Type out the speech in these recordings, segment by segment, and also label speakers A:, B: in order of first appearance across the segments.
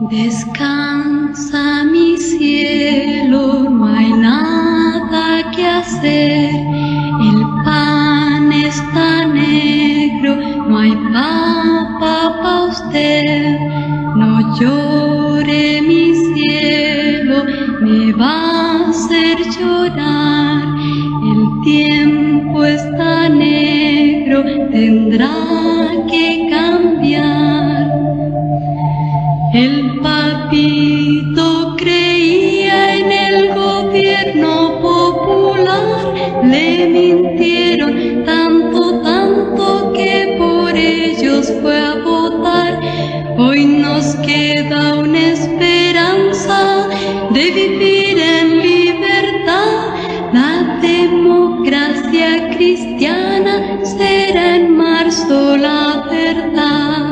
A: Descansa mi cielo, no hay nada que hacer. El pan está negro, no hay papa pa' usted. No llore mi cielo, me va a hacer llorar. El tiempo está negro, tendrá que cambiar. El papito creía en el gobierno popular, le mintieron tanto que por ellos fue a votar. Hoy nos queda una esperanza de vivir en libertad. La democracia cristiana será en marzo la verdad.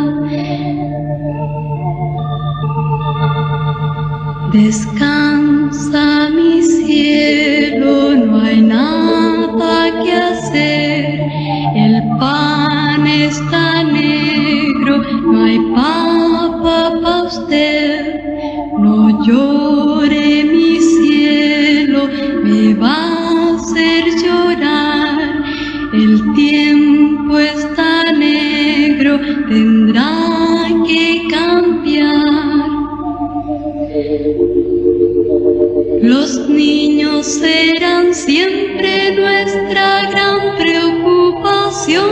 A: Descansa mi cielo, no hay nada que hacer. El pan está negro, no hay papa pa' usted. No llore mi cielo, me va a hacer llorar. El tiempo está negro, tendrá que cambiar. Los niños serán siempre nuestra gran preocupación,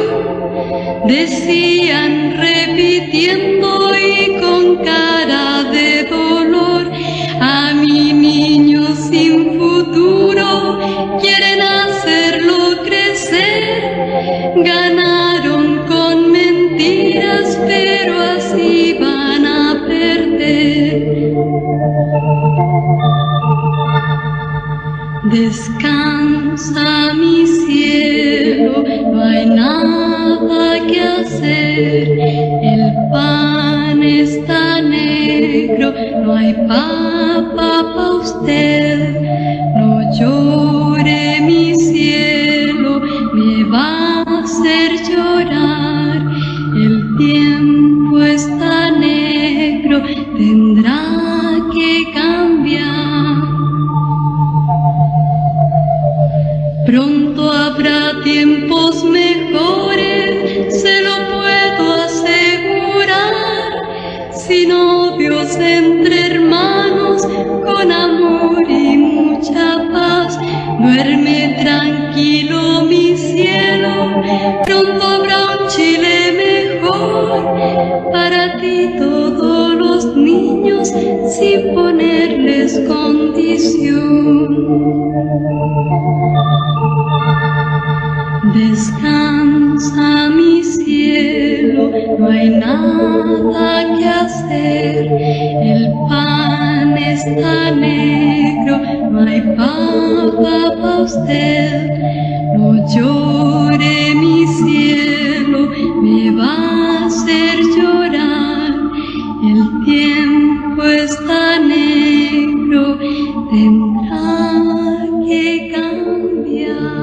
A: decían repitiendo y con cara de dolor. A mi niño sin futuro quieren hacerlo crecer. Ganaron con mentiras, pero así van a perder. Descansa mi cielo, no hay nada que hacer. El pan está negro, no hay papa pa' usted. No llore mi cielo, me va a hacer llorar. El tiempo está negro, tendrá que cambiar. Pronto habrá tiempos mejores, se lo puedo asegurar. Sin odios entre hermanos, con amor y mucha paz. Duerme tranquilo mi cielo, pronto habrá un Chile mejor. Para ti todos los niños, sin ponerles condición. Descansa mi cielo, no hay nada que hacer. El pan está negro, no hay papa pa' usted. No llore mi cielo, me va a hacer llorar. El tiempo está negro, tendrá que cambiar.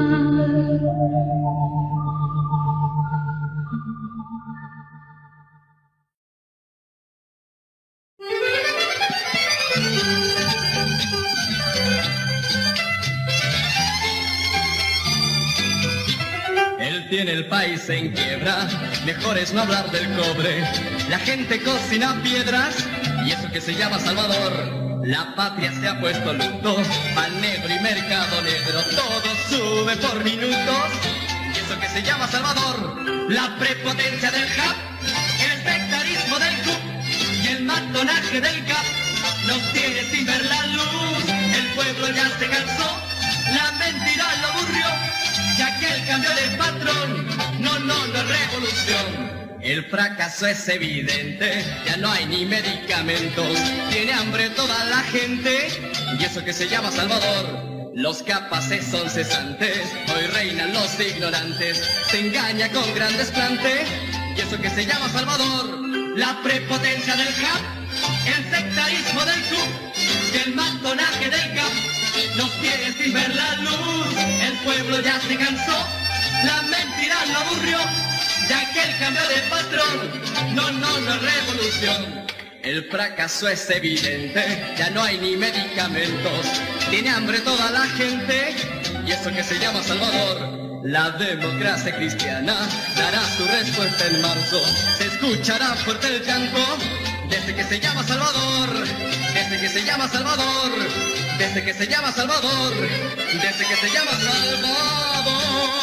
B: Él tiene el país en quiebra, mejor es no hablar del cobre. La gente cocina piedras y eso que se llama Salvador. La patria se ha puesto luto, pan negro y mercado negro, todo sube por minutos. Y eso que se llama Salvador, la prepotencia del JAP, el espectarismo del CUP y el matonaje del CAP nos tiene sin ver la luz. El pueblo ya se cansó, la mentira lo aburrió, ya que el cambio de patrón no es revolución. El fracaso es evidente, ya no hay ni medicamentos, tiene hambre toda la gente, y eso que se llama Salvador. Los capaces son cesantes, hoy reinan los ignorantes, se engaña con gran desplante, y eso que se llama Salvador. La prepotencia del JAP, el sectarismo del CUP, y el matonaje del CAP nos tiene sin ver la luz. El pueblo ya se cansó, la mentira lo aburrió, ya que el cambio de patrón no es revolución. El fracaso es evidente, ya no hay ni medicamentos, tiene hambre toda la gente, y eso que se llama Salvador. La democracia cristiana dará su respuesta en marzo, se escuchará fuerte el llanto, desde que se llama Salvador, desde que se llama Salvador, desde que se llama Salvador, desde que se llama Salvador.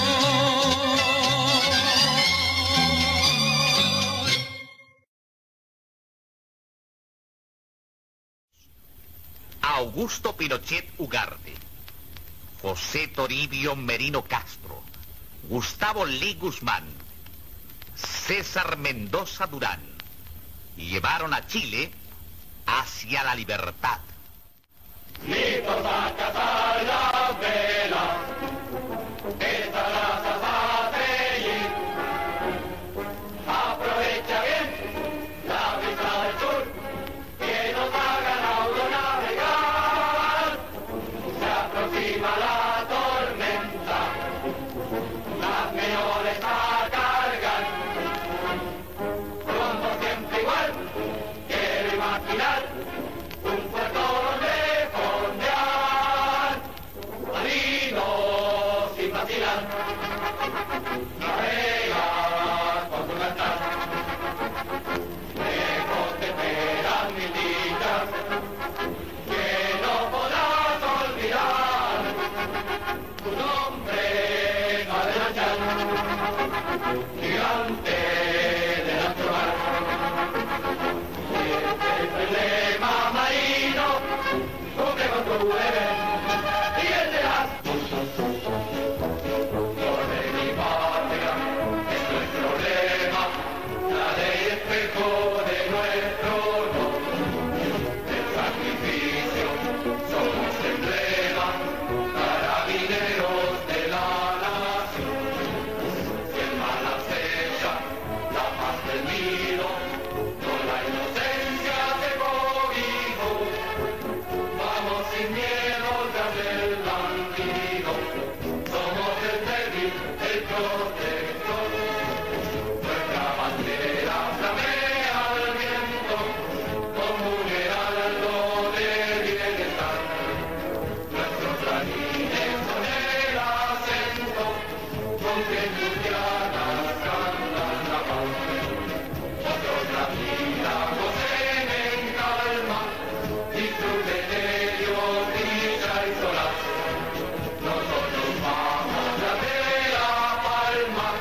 C: Augusto Pinochet Ugarte, José Toribio Merino Castro, Gustavo Lee Guzmán, César Mendoza Durán, y llevaron a Chile hacia la libertad.
D: Listos a cazar las velas, estas razas a freír. Aprovecha bien la brisa del sur, que nos haga navegar. Se aproxima la tormenta, las mejores a cargar. Pronto siempre igual, quiero imaginar un puerto donde fondear, marino sin vacilar, navegas con tu cantar. Lejos te esperan mil dichas que no podrás olvidar, tu nombre no ha de manchar, gigante del ancho mar. Este es el lema marino, cumple con tu deber y el de las. Sobre mi patria es nuestro lema, la ley espejo de nuestro honor. El sacrificio somos emblema, carabineros de la nación. Si el mal acecha la paz del nido, con la inocencia de cobijo, vamos sin miedo tras el bandido. Somos el débil, el protector. Nuestra bandera flamea al viento, como un heraldo de bienestar. Nuestros clarines son el acento, con que cristianas cantan la paz. Otros la vida gocen en calma, disfruten ellos dicha y solaz. Nosotros vamos a de la palma,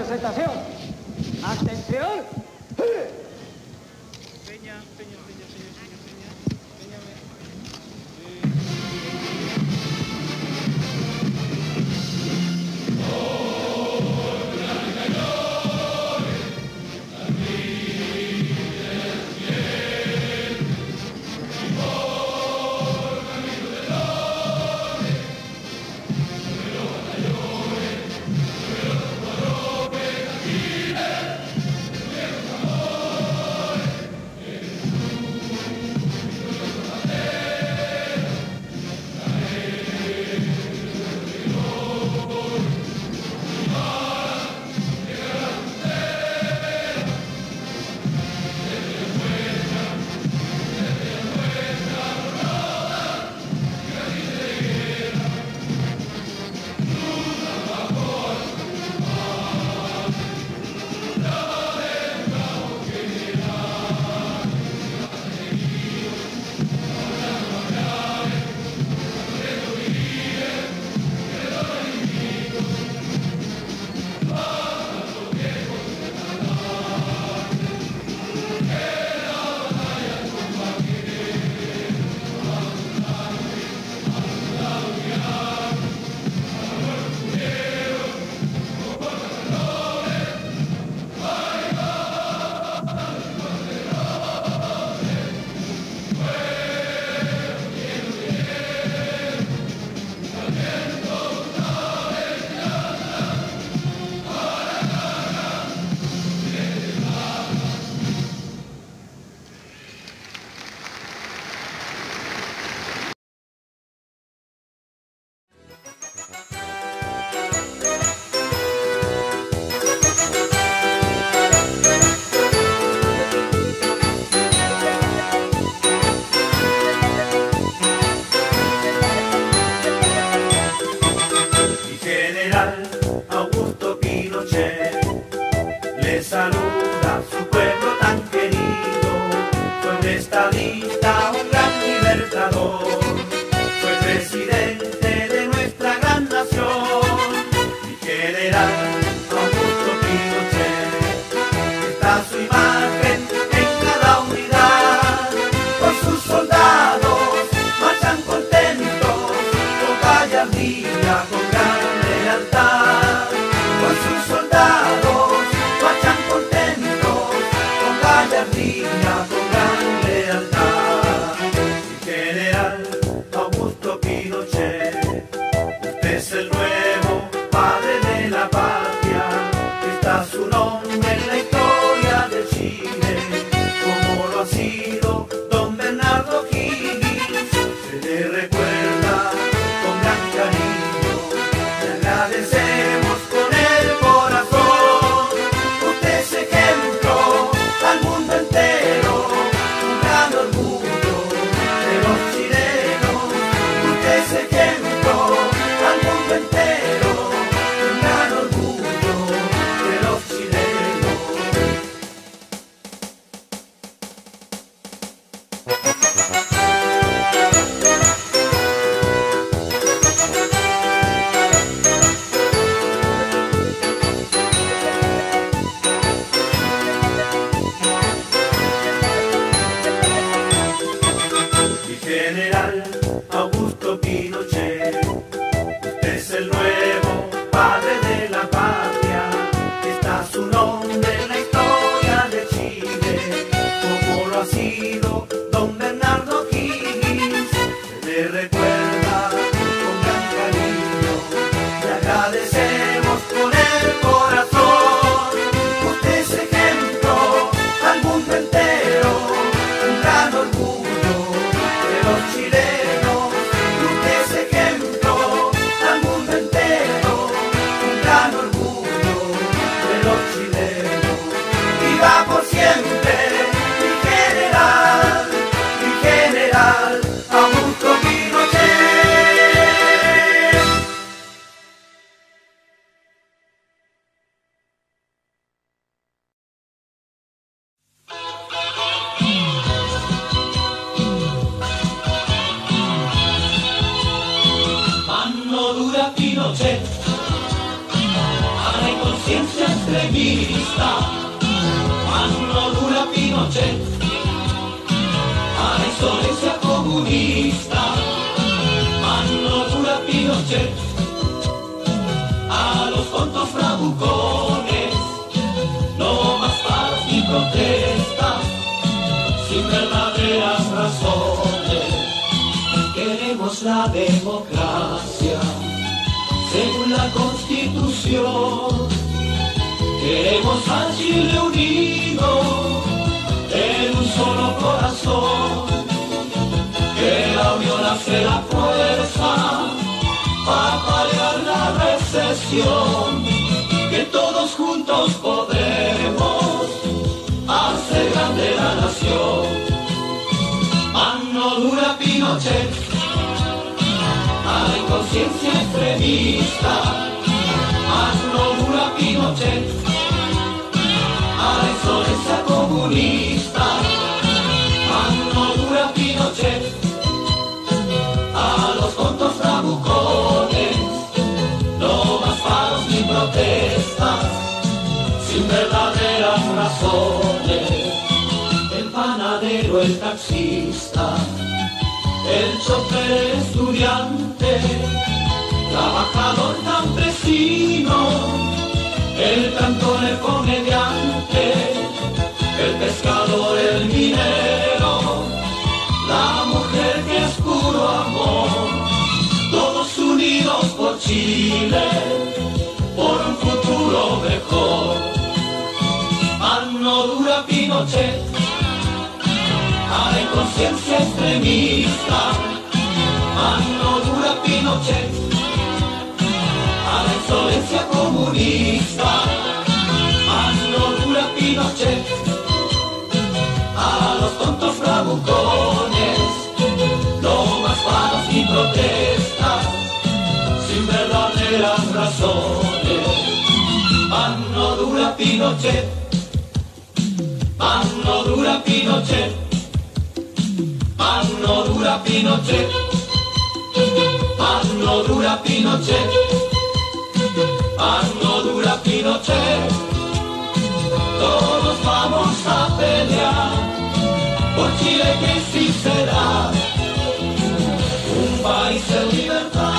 E: presentación. ¡Atención!
F: Saluda su pueblo tan querido, fue un estadista, un gran libertador, fue presidente de nuestra gran nación, mi general Augusto Pinochet. Está su imagen en cada unidad, con sus soldados marchan contentos, con gallardía, con gran lealtad, con sus soldados marchan contentos, con gallardía, con gran lealtad. Mi general Augusto Pinochet, usted es el nuevo padre de la patria, está su nombre en la historia de Chile, como lo ha sido don Bernardo Higgins. Se le recuerda con gran cariño, le agradecemos con el corazón. Usted es ejemplo al mundo entero, un gran orgullo de los chilenos. Usted es ejemplo al mundo entero, un gran orgullo de los chilenos. Mi general Augusto Pinochet, usted es el nuevo padre de la patria, está su nombre en la historia de Chile, como lo ha sido don Bernardo Higgins. Se le recuerda con gran cariño, le agradecemos con el corazón. Usted es ejemplo al mundo entero, un gran orgullo de los chilenos. Usted es ejemplo al mundo entero, un gran orgullo de los chilenos. Viva por siempre mi general Augusto Pinochet.
G: Mano dura Pinochet, para conciencia entre
F: comunista, mano dura Pinochet, a la insolencia comunista, mano dura Pinochet, a los tontos bravucones, no más paros ni protestas, sin verdaderas razones. Queremos la democracia según la Constitución. Queremos a Chile unido en un solo corazón. Que la unión hace la fuerza para paliar la recesión. Que todos juntos podemos hacer grande la nación. Mano dura Pinochet, a la inconsciencia extremista, mano dura Pinochet, a la insolencia comunista, mano dura Pinochet, a los tontos bravucones, no más paros ni protestas, sin verdaderas razones. El panadero, el taxista, el chofer, el estudiante, trabajador campesino, el cantor, el comediante, el pescador, el minero, la mujer que es puro amor, todos unidos por Chile, por un futuro mejor. Mano dura Pinochet, a la inconsciencia extremista, mano dura Pinochet, a la insolencia comunista, mano dura Pinochet, a los tontos bravucones, no más paros ni protestas, sin verdaderas razones. Mano dura Pinochet, mano dura Pinochet, mano dura Pinochet, mano dura Pinochet, mano dura Pinochet. Todos vamos a pelear por Chile, que sí será un país en libertad.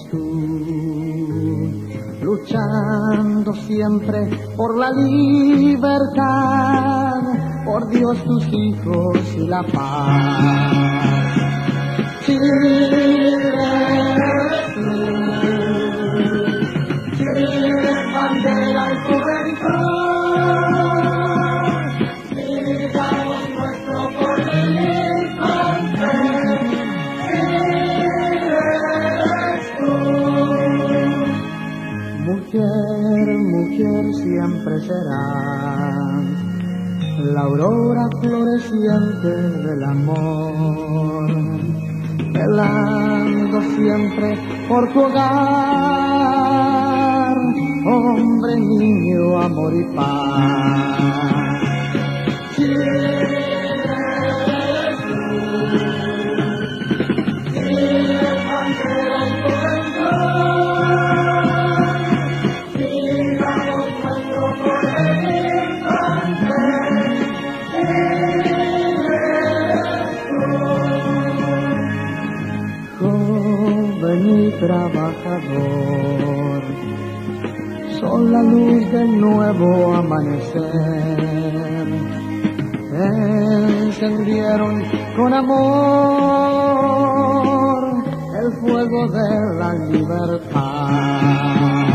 G: juventud, luchando siempre por la libertad, por Dios, tus hijos y la paz. Chile, Chile, bandera y juventud, digamos nuestro porvenir francés. Mujer, mujer siempre serás la aurora floreciente del amor, velando siempre por tu hogar, hombre, niño, amor y paz. Trabajador, son la luz del nuevo amanecer, encendieron con amor el fuego de la libertad.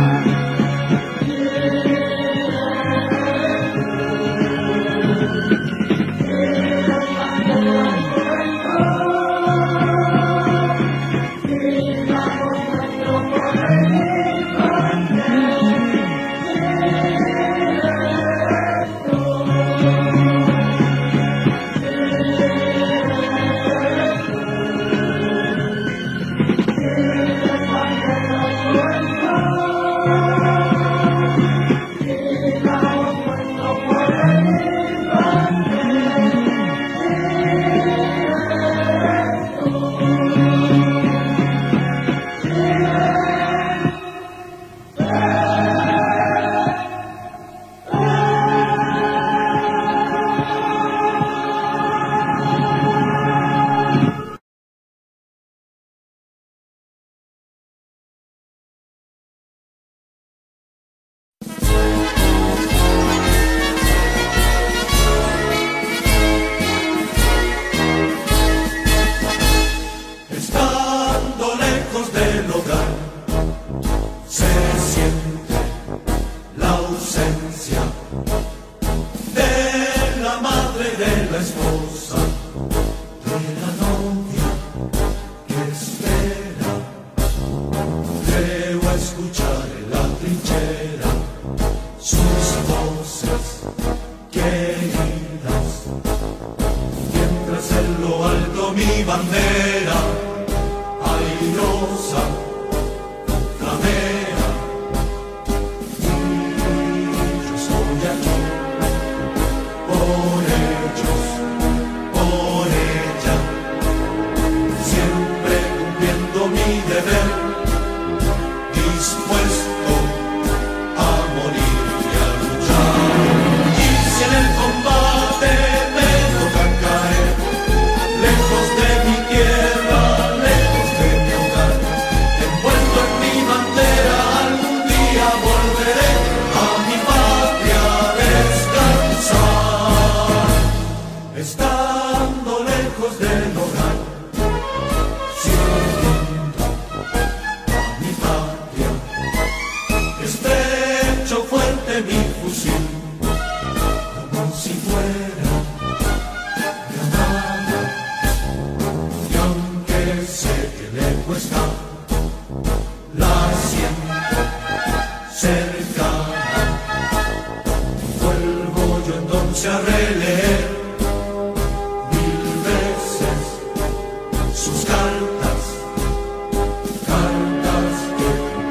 F: Sus cartas que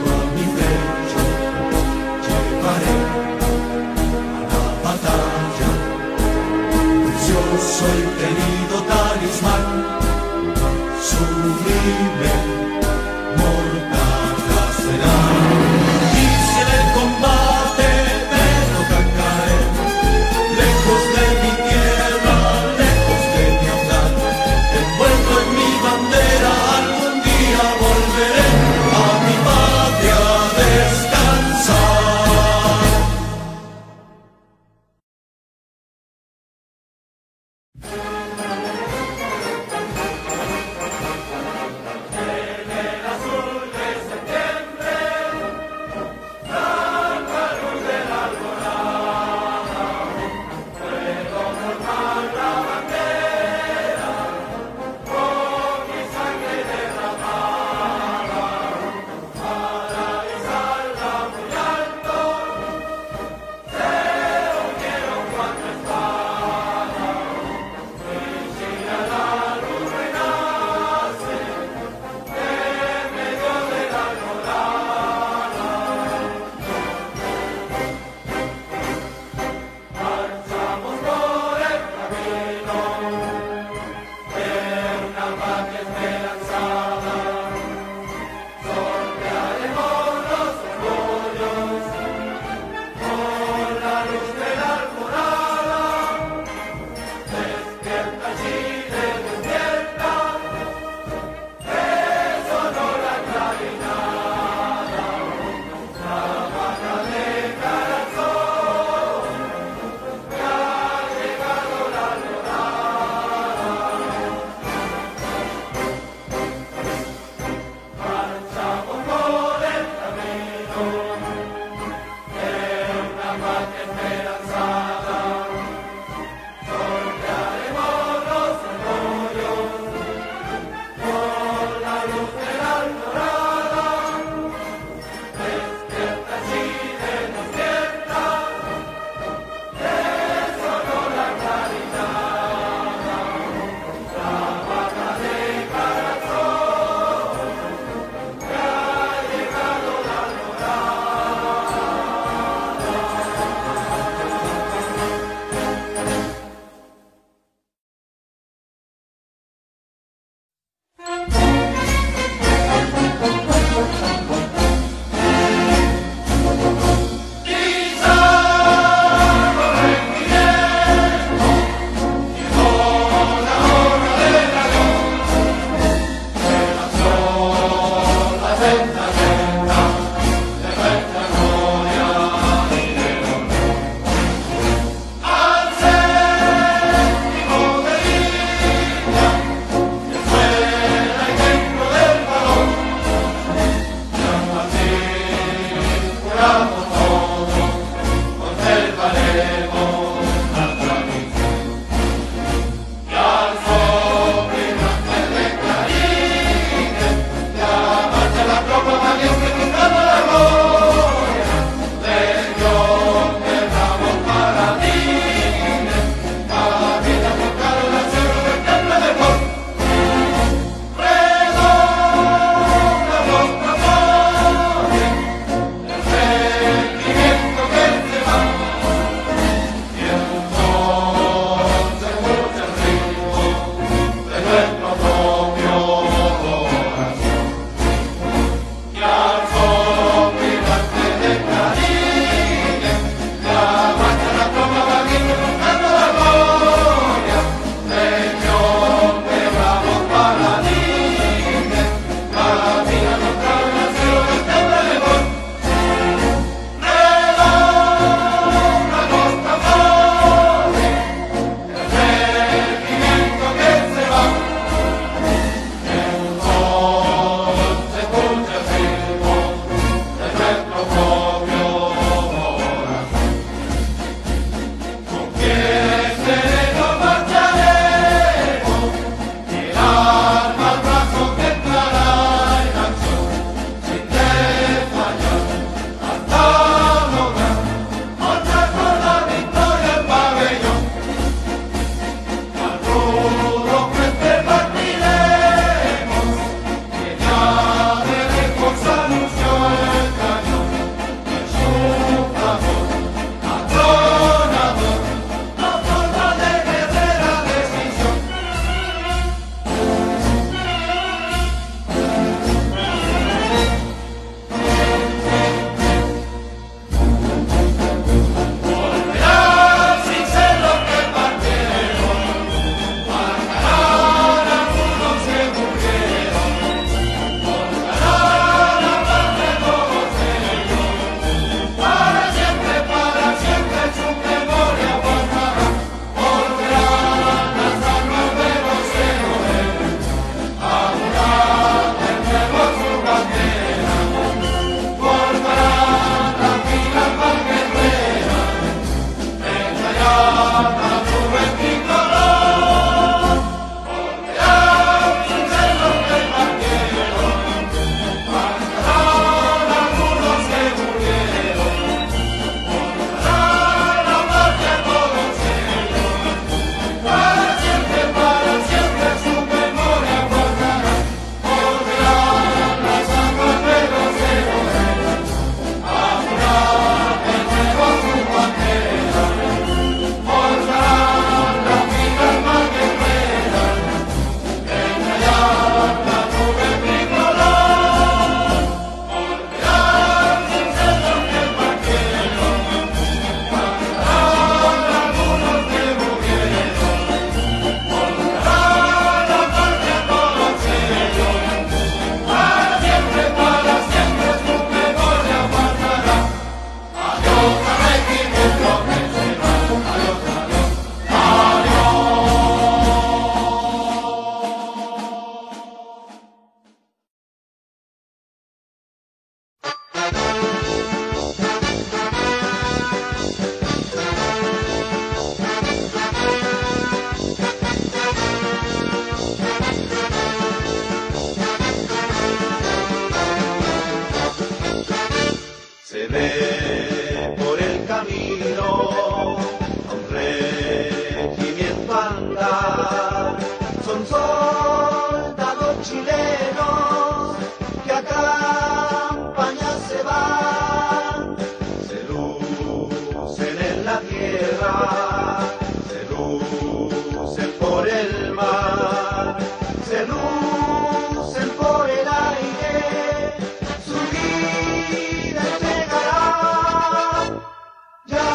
F: Se ve por el camino a un regimiento andar. Son soldados chilenos que a campaña se van. Se lucen en la tierra, se lucen por el mar, se lucen por el aire. Su vida entregarán. Ya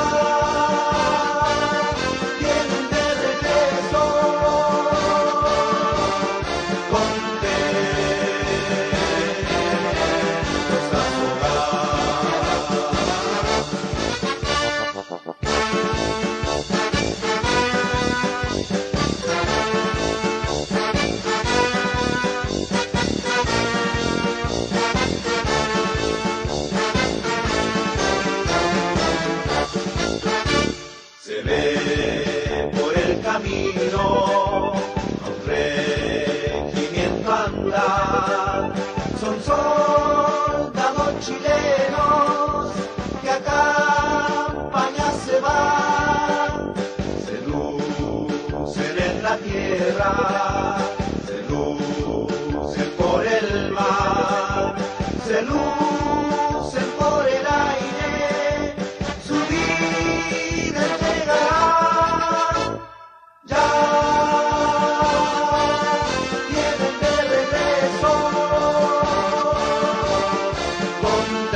F: vienen de regreso contentos a su Se ve por el camino a un regimiento andar. Son soldados chilenos que a campaña se van. Se lucen en la tierra, se lucen por el mar, se lucen por el aire. Su vida entregarán. Ya vienen de regreso contentos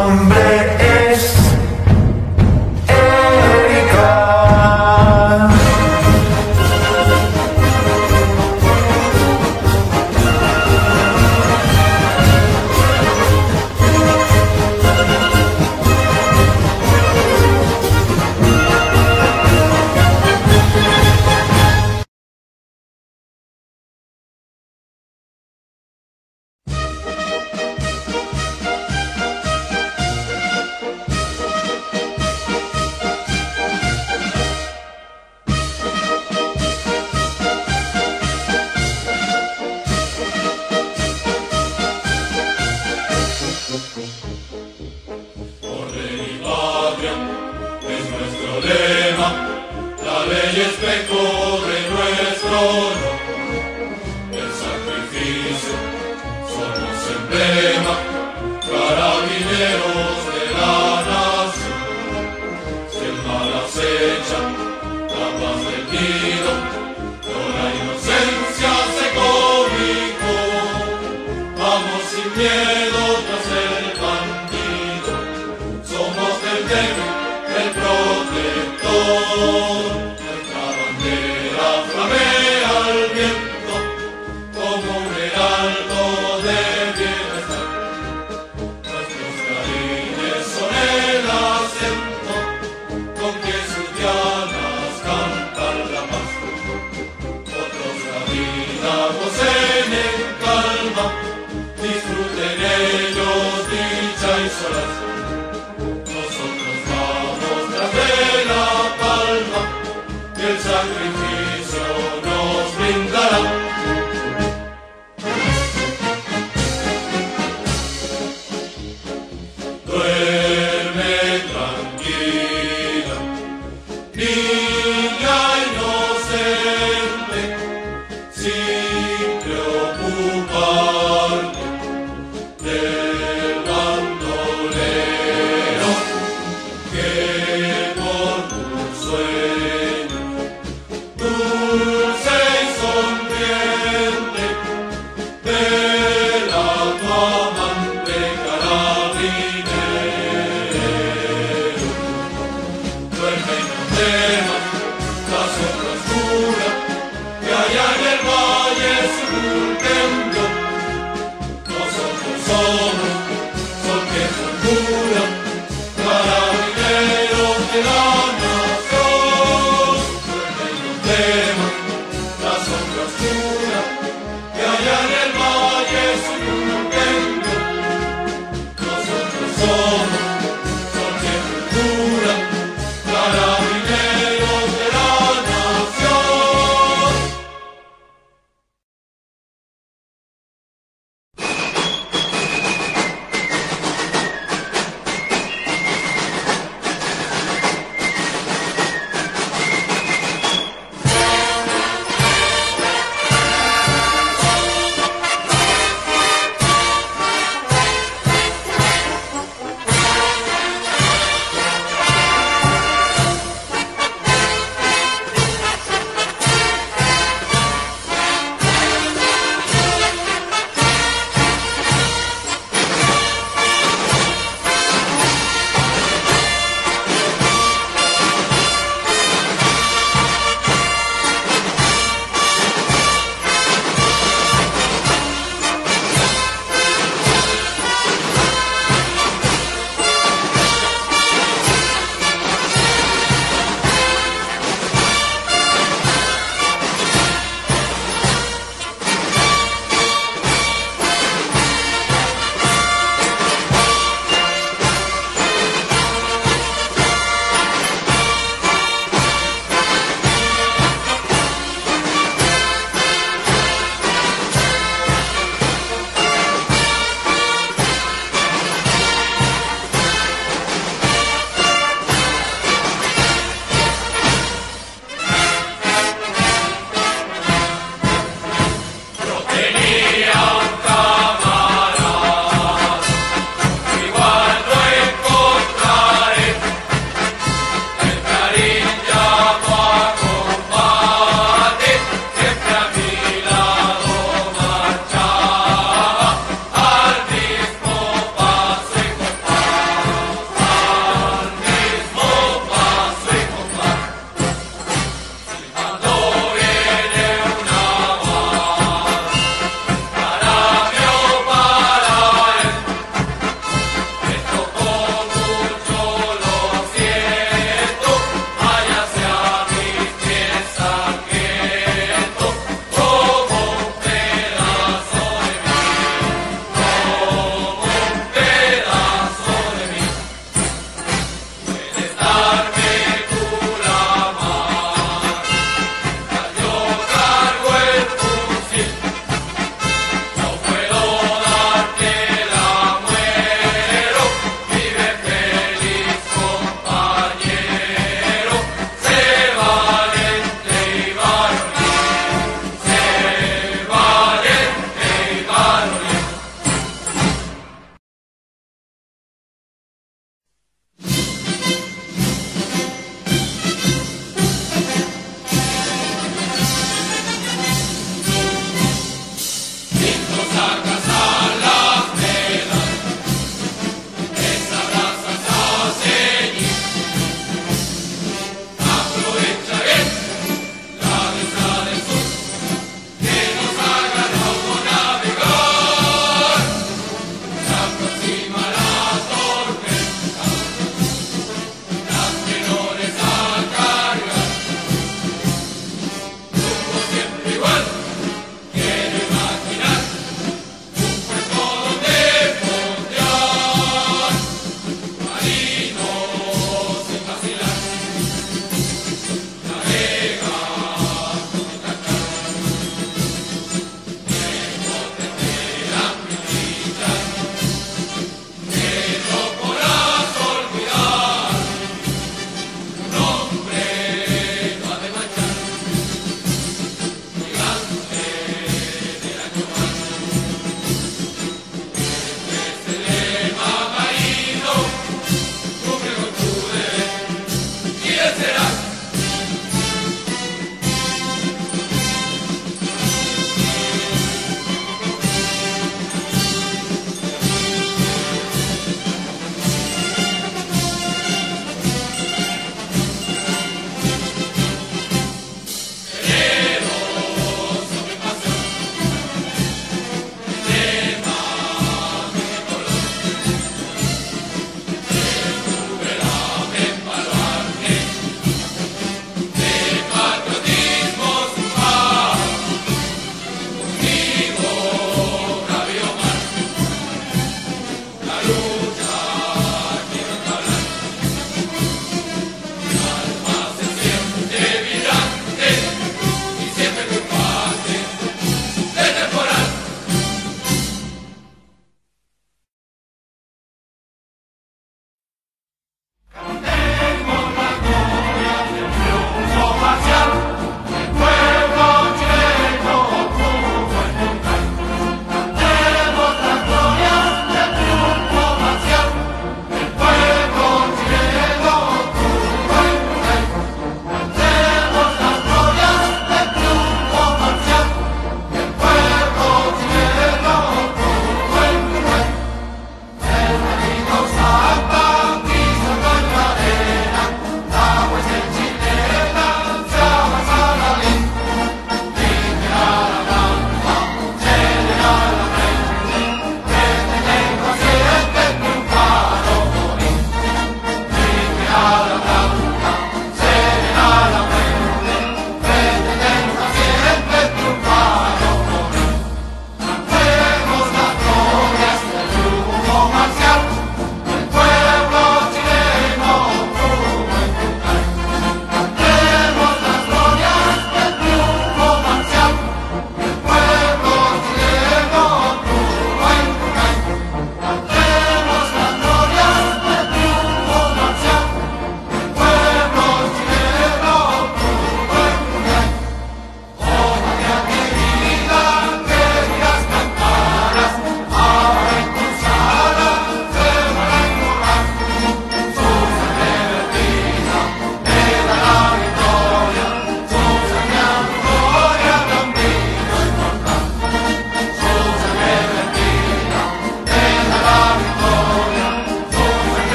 F: nombre es Erika.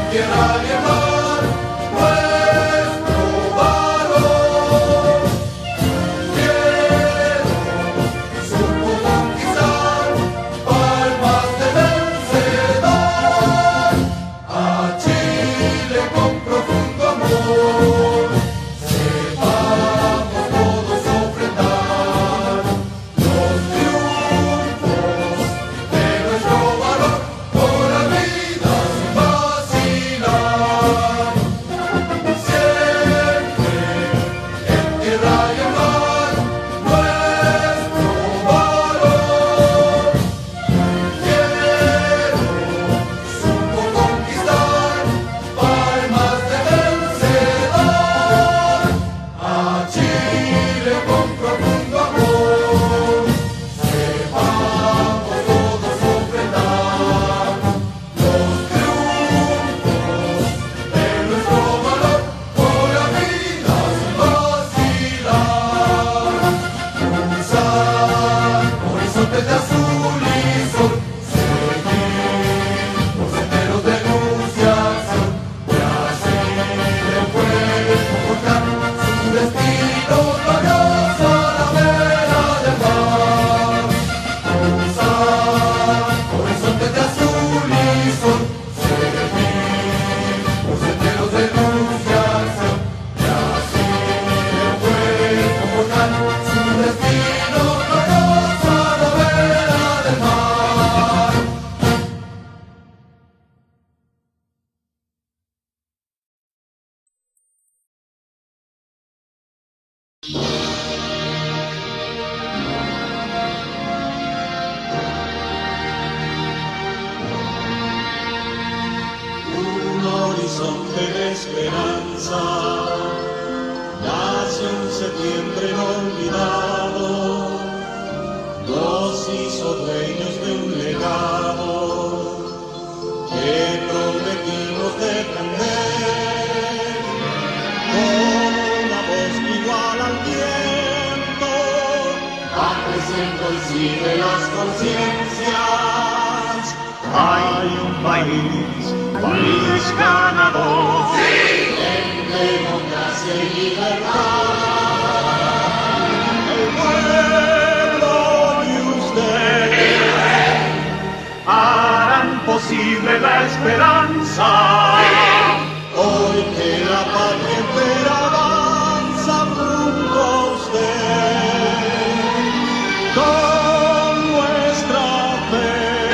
D: tierra y en mar, nuestro valor. Quiero, supo conquistar palmas de vencedor, a Chile con profundo amor. Sepamos todos ofrendar los triunfos de nuestro valor por la vida sin vacilar. Siempre en tierra y en mar, nuestro valor. Quiero, supo conquistar palmas de vencedor, a Chile con profundo amor. Sepamos todos ofrendar los triunfos de nuestro valor por la vida sin vacilar. Cruzar horizontes de azul y sol, seguir los senderos de luz y acción, y así el pueblo forjar su destino glorioso a la vera del mar. Cruzar horizontes de azul y sol, seguir los senderos de luz y acción, y así el pueblo forjar su destino glorioso a la vera del mar.
F: Un horizonte de esperanza nace un septiembre inolvidado, nos hizo dueños de un legado que prometimos defender, con una voz igual al viento, va creciendo y sigue las conciencias. Hay un país ganador, en democracia y libertad. El pueblo y usted harán posible la esperanza. Hoy que la patria entera avanza rumbo a usted, con nuestra fe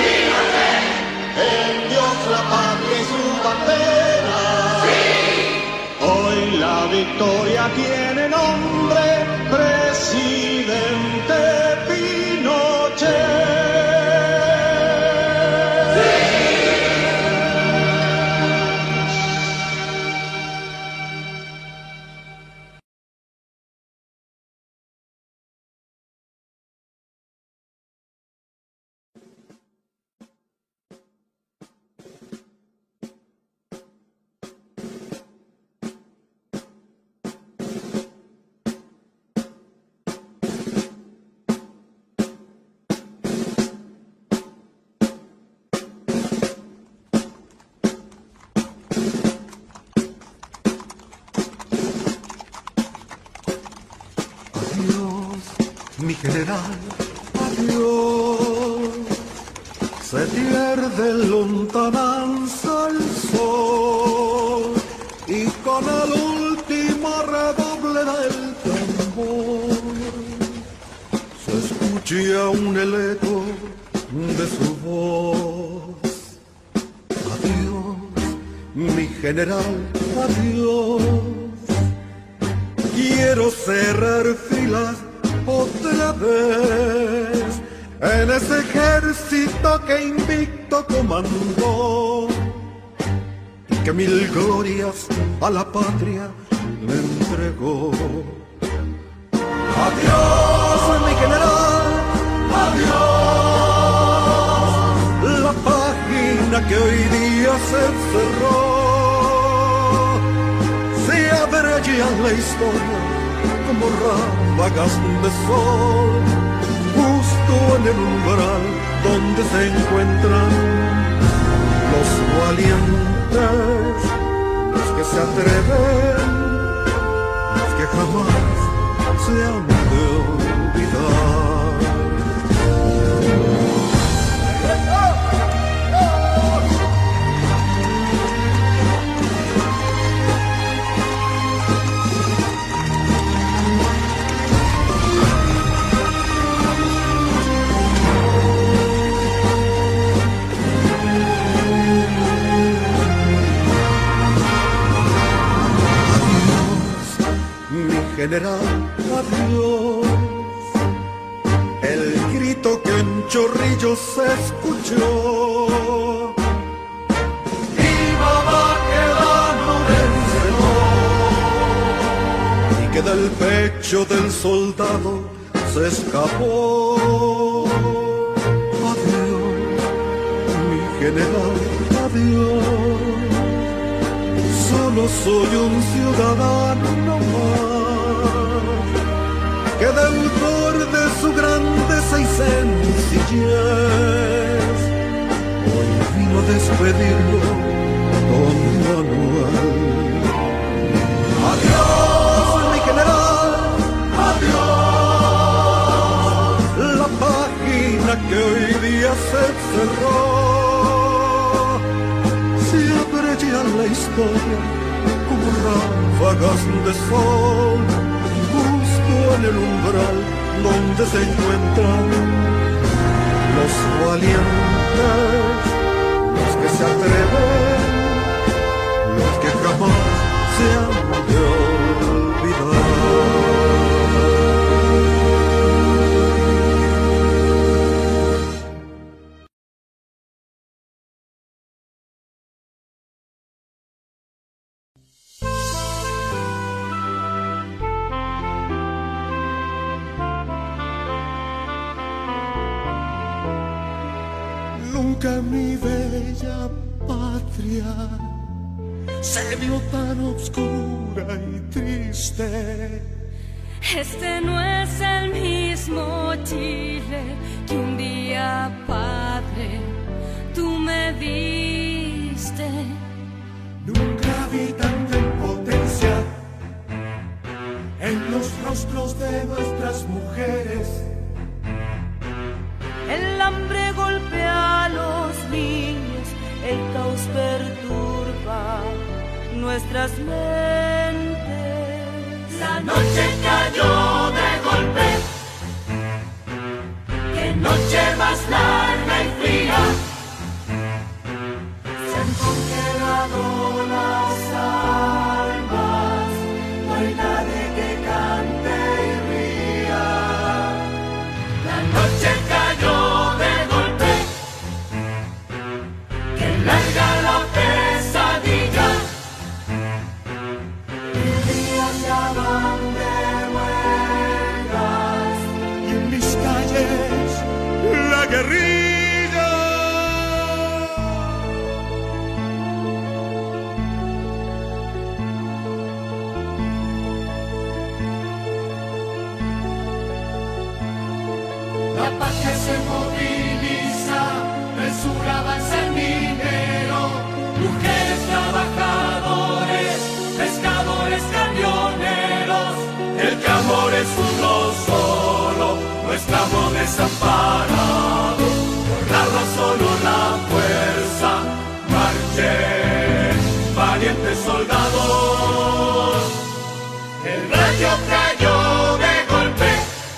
F: en Dios, la patria y su bandera. Hoy la victoria tiene nombre, presidente Pinochet.
H: Adiós, mi general, adiós. Se pierde en lontananza el sol y con el último redoble del tambor se escucha aún el eco de su voz. Adiós, mi general, adiós. Quiero cerrar filas otra vez en ese ejército que invicto comandó y que mil glorias a la patria le entregó. Adiós, mi general, adiós. La página que hoy día se cerró, se abre ya la historia como ráfagas de sol, justo en el umbral donde se encuentran los valientes valientes, los que se atreven, los que jamás se han de olvidar. General, adiós. El grito que en Chorrillos se escuchó. ¡Viva Baquedano vencedor! Y que del pecho del soldado se escapó. Adiós, mi general, adiós. Solo soy un ciudadano más, que deudor de su grandeza y sencillez, hoy vino a despedirlo don Manuel. Adiós, mi general, adiós. La página que hoy día se cerró, se abre ya la historia como ráfagas de sol, justo en el umbral donde se encuentran los valientes, los que se atreven, los que jamás se han de olvidar. Nunca mi bella patria se vio tan oscura y triste.
A: Este no es el mismo Chile que un día, padre, tú me diste.
H: Nunca vi tanta impotencia en los rostros de nuestras mujeres.
A: El hambre golpea a los niños, el caos perturba nuestras mentes.
F: La noche cayó de golpe, qué noche más larga y fría. Se han congelado las almas, no hay nadie que cante y ría. La noche cayó de golpe, que larga la pesadilla. Mis días ya van de huelgas
H: Y en mis calles la guerrilla.
F: La patria se moviliza, del sur avanza el minero, mujeres trabajadores, pescadores, camioneros. El clamor es uno solo, no estamos desamparados, por la razón o la fuerza, marchen, valientes soldados. El rayo cayó de golpe,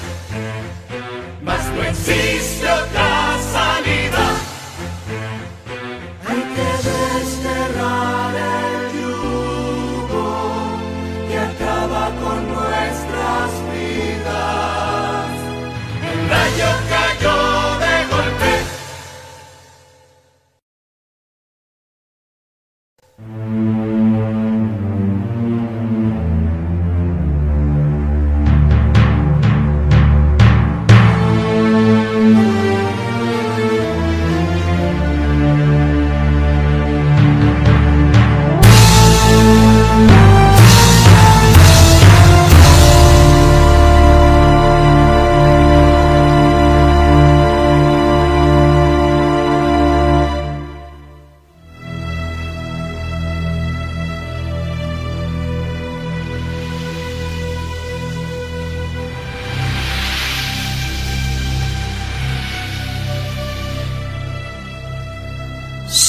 F: mas no existe otra salida. Hay que desterrar el yugo que acaba con nuestras vidas. El rayo cayó de golpe.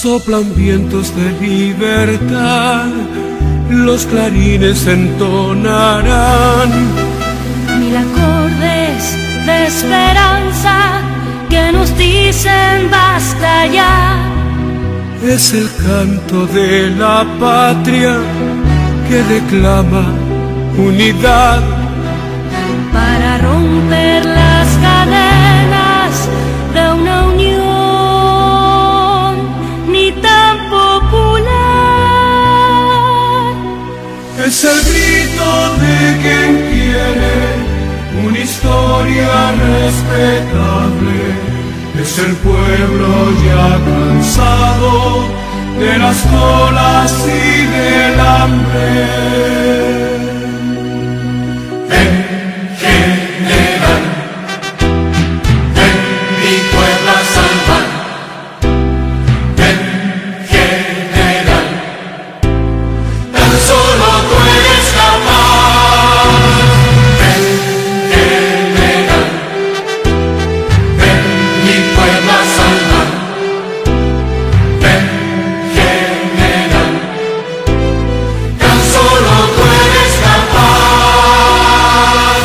H: Soplan vientos de libertad, los clarines entonarán
A: mil acordes de esperanza que nos dicen basta ya.
H: Es el canto de la patria que reclama unidad
A: para romper las cadenas de una unión ni tan popular.
H: Es el grito de quien quiere una historia respetable. Es el pueblo ya cansado de las colas y del hambre.
D: Ven, general, ven mi pueblo a salvar. Ven, general, tan solo tú eres capaz. Ven, general, ven mi pueblo a salvar. Ven, general, tan solo tú eres capaz.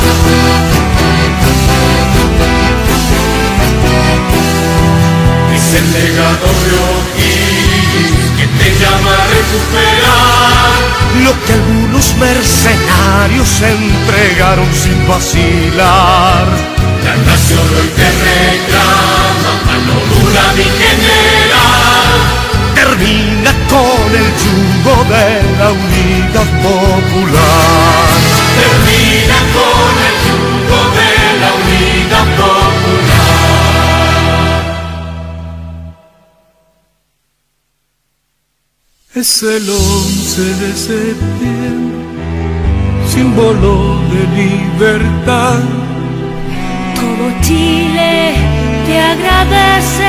D: Es el legado de O'Higgins que te llama a recuperar
H: Lo que algunos mercenarios entregaron sin vacilar.
D: la nación hoy te reclama, mano dura mi general.
H: Termina con el yugo de la unidad popular.
D: Termina con el yugo de la unidad popular.
H: Es el 11 de septiembre, símbolo de libertad.
A: Todo Chile te agradece